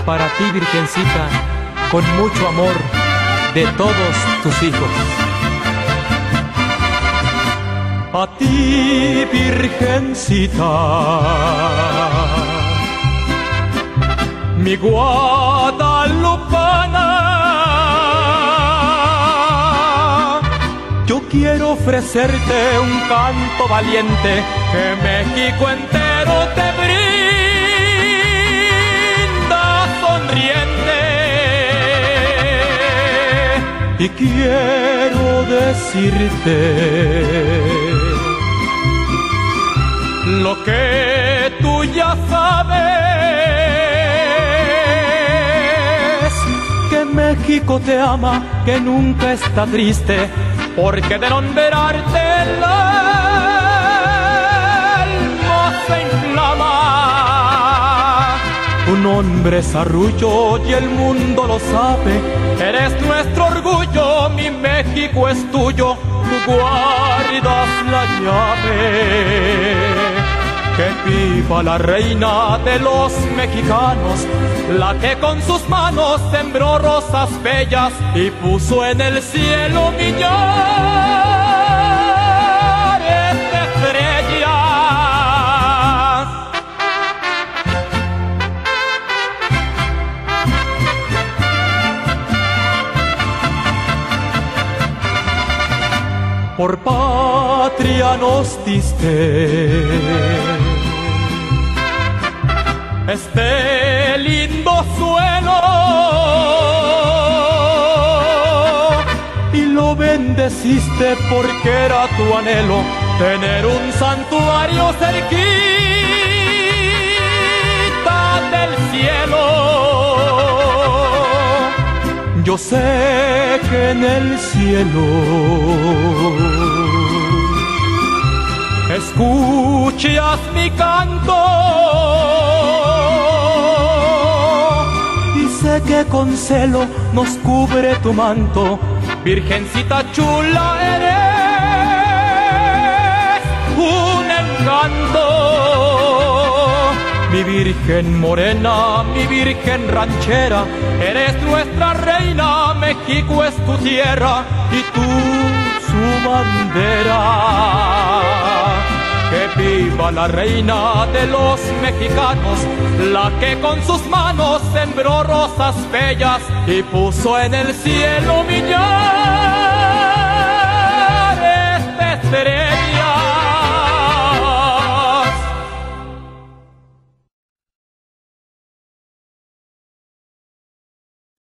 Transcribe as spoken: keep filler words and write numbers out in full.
para ti, Virgencita, con mucho amor de todos tus hijos. A ti, Virgencita, mi guadalupana, yo quiero ofrecerte un canto valiente que México entero te brinda sonriente. Y quiero decirte lo que tú ya sabes, que México te ama, que nunca está triste, porque de nombrarte el alma se inflama. Tu nombre es Arrullo y el mundo lo sabe, eres nuestro orgullo, mi México es tuyo, tú guardas la llave. Que viva la reina de los mexicanos, la que con sus manos sembró rosas bellas y puso en el cielo millares de estrellas. Por patria nos diste este lindo suelo y lo bendeciste porque era tu anhelo tener un santuario cerquita del cielo. Yo sé que en el cielo escuchas mi canto y sé que con celo nos cubre tu manto. Virgencita chula, eres un encanto. Mi Virgen morena, mi Virgen ranchera, eres nuestra reina, México es tu tierra y tú su bandera. Que viva la reina de los mexicanos, la que con sus manos sembró rosas bellas y puso en el cielo millares de estrellas.